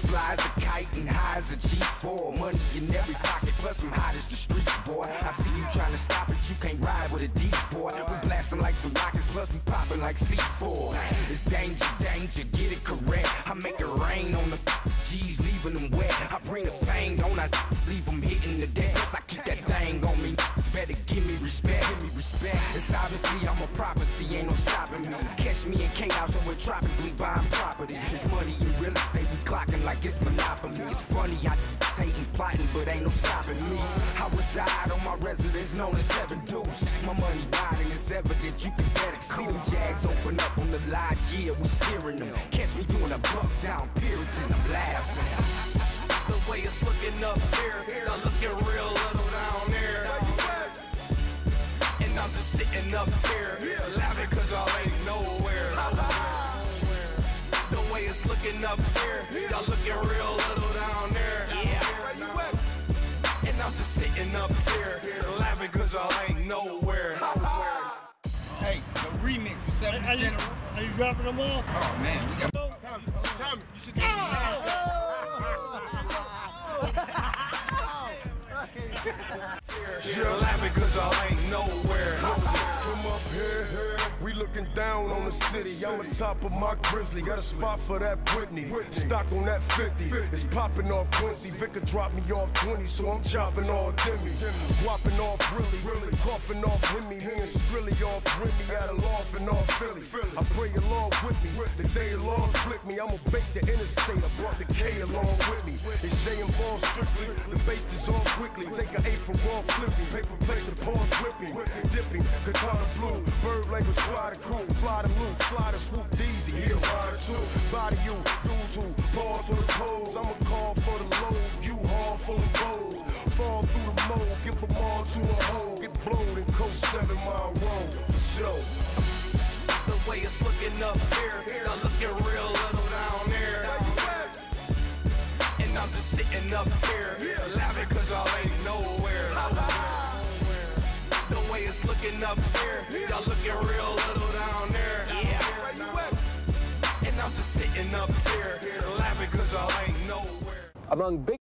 fly as a kite and high as a G4. Money in every pocket, plus I'm hot as the streets, boy. I see you trying to stop it, you can't ride with a deep boy. We blasting like some rockets, plus we popping like C4. It's danger, danger, get it correct. I make it rain on the G's, leaving them wet. I bring the pain, don't I leave them hitting the deck. I keep that thing on me, it's better give me respect. It's obviously I'm a prophecy, ain't no stopping me. Catch me in K-House somewhere tropically buying property. It's money in real estate, we clocking like it's monopoly. It's funny, I hating, plotting, but ain't no stopping me. I reside on my residence known as Seven Deuce. My money riding, it's evident, you can bet it. See them Jags open up on the lodge, yeah, we steering them. Catch me doing a buck down periods and I'm laughing. The way it's looking up here, I'm looking real little down there. And I'm just sitting up here, laughing cause y'all ain't nowhere. The way it's looking up here, y'all looking real little down there. And I'm just sitting up here, laughing cause y'all ain't nowhere. Hey, the remix with 7 General. Are you dropping them all? Oh man, we got Tommy, you should get You're laughing cause y'all ain't nowhere. From up here, we looking down on the city. I'm on top of my Grizzly, got a spot for that Whitney. Stock on that 50, it's popping off Quincy. Vicar dropped me off 20, so I'm chopping all Demi. Whopping off really, coughing off Hemi. Me and Skrilly off Remy, at a loft and off Philly. I pray along with me, the day the laws flip me. I'ma bake the interstate, I brought the K along with me. They say I'm ball strictly, the bass is on quickly. Take an 8 from raw flipping, paper plate, the pawns whipping. Dipping, katana blue, bird language, fly the crew. Fly the loop, slide and swoop Deezy, he'll ride too. Body you, dudes who ball for the pose. I'ma call for the load, you haul full of goals. Fall through the mold, give them all to a hole. Get blowed and coast 7 Mile Road, for sure. The way it's looking up here, y'all looking real little down there. And I'm just sitting up here, laughing cause y'all ain't nowhere. The way it's looking up here, y'all looking real little down there. And I'm just sitting up here, laughing cause y'all ain't nowhere. Among big